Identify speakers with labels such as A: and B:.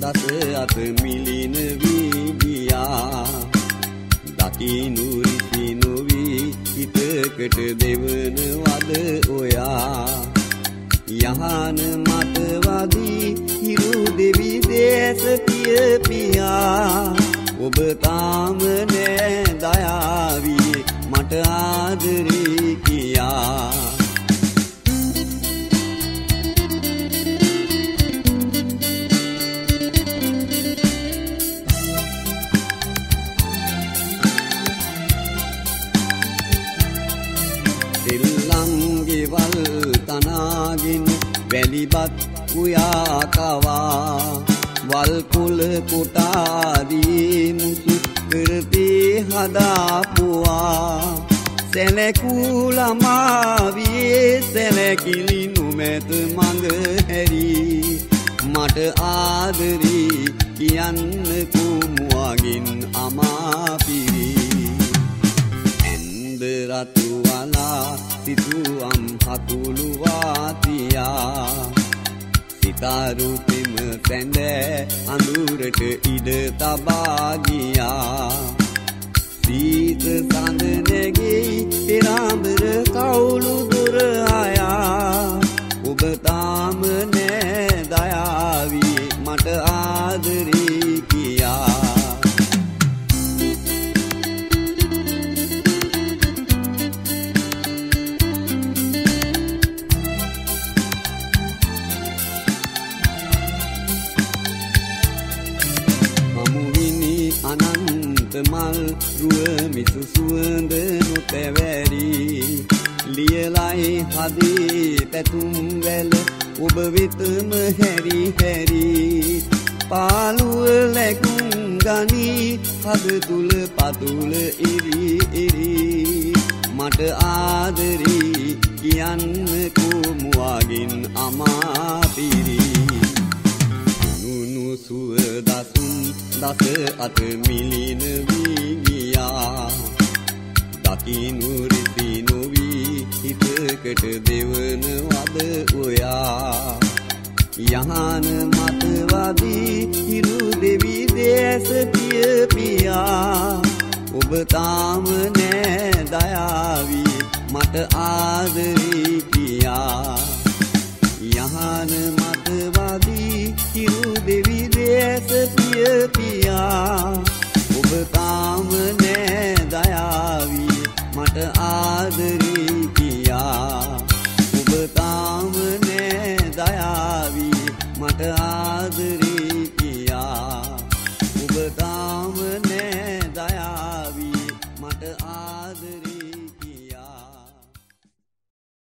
A: දස අත මිලින වී ගියා දකිනු රිසි නොවි හිතකට දෙවන වද ඔයා යහන මත වදී හිරු දෙවි දේශ පිය පියා ඔබ තාම නෑ දයාවී මට ආදරේ කියා ගෙවල් තනාගෙන වැලිබත් උයා කවා වල් කුල කොටාදී මුසු කරපේ හදාපුවා සැලකූ ළමාවියේ සැලකිලි නොමැත මඟ හැරි මට ආදරේ කියන්න කුමුවගින් අමාපිරි ඇන්ද රතු වලා සිතුවම් හකුළුවා තියා සිතාරු පෙම සැඳ අඳුරට ඉඩ තබා ගියා සීත සඳ නැගෙයි පෙරාඹර කවුළු දුර ආයා ඔබ තාම නෑ දයාවී මට ආදරේ කියා අනන්ත මල් රුව මිසු සුවඳ නොතැවැරි ලියලයි හදේ පැතුම් වැල ඔබ වෙතම හැරි හැරි පාළුව ලැකුම් ගනී හද තුල පතුල ඉරි ඉරි මට ආදරේ කියන්න කොමුවගින් අමාපිරි නුනු සුවදසුන් දස අත මිලින වී ගියා දකිනු රිසි නොවි හිතකට දෙවන වද ඔයා යහන මත වදී හිරු දෙවි දේශ පිය පියා ඔබ තාම නෑ දයාවී මට ආදරේ කියා යහන මත වදී හිරු දෙවි දේශ පිය පියා ඔබ තාම නෑ දයාවී මට ආදරේ කියා ඔබ තාම නෑ දයාවී මට ආදරේ කියා ඔබ තාම